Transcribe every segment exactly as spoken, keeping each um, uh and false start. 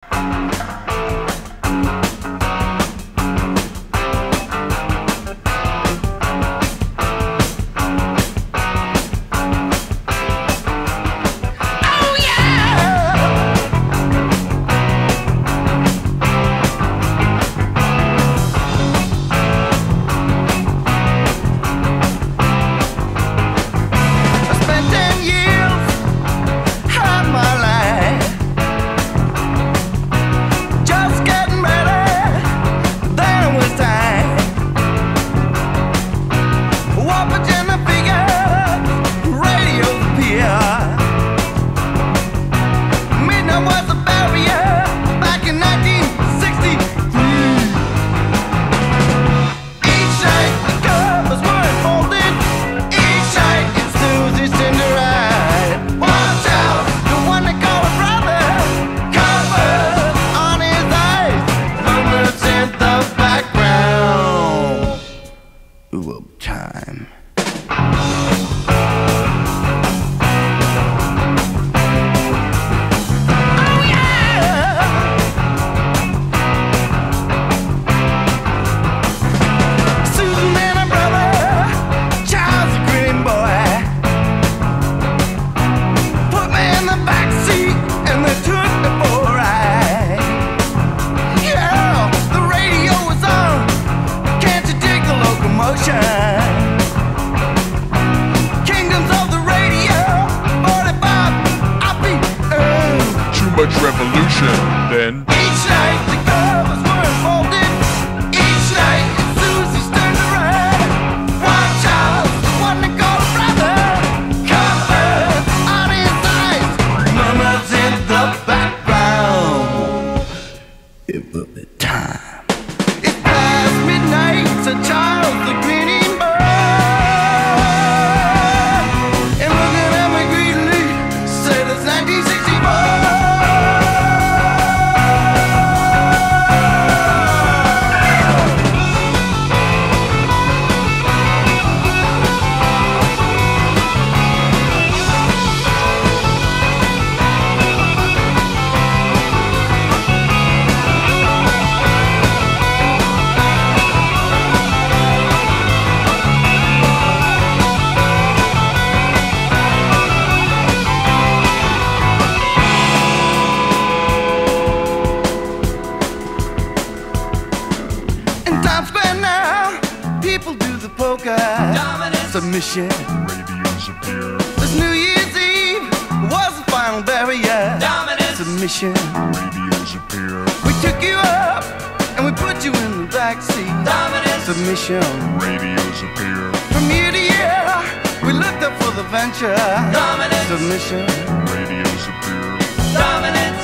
Submission. Radios appear. This New Year's Eve was the final barrier. Dominance. Submission. Radios appear. We took you up and we put you in the backseat. Dominance. Submission. Radios appear. From year to year, we looked up for the venture. Dominance. Submission. Radios appear. Dominance.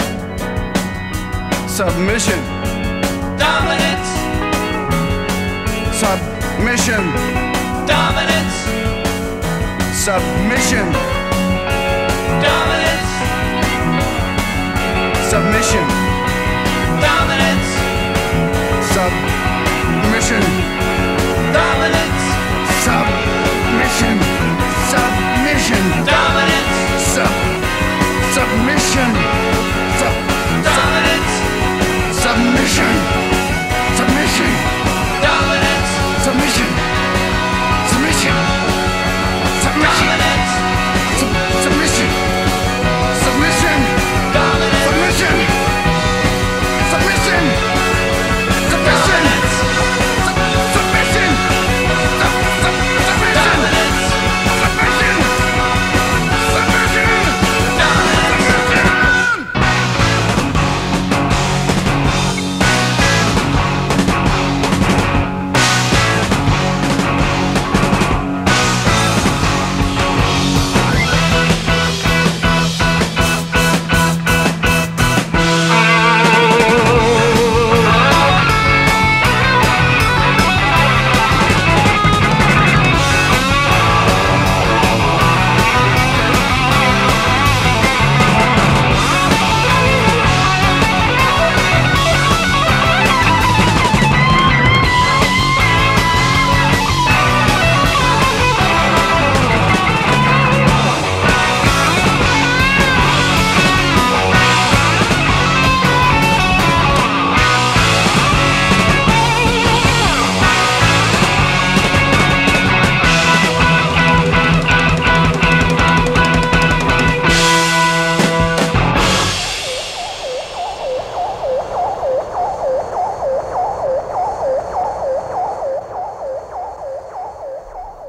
Submission. Dominance. Submission. Dominance. Submission. Dominance. Submission. Dominance. Submission. Dominance. Submission. Submission. Dominance. Sub. Submission.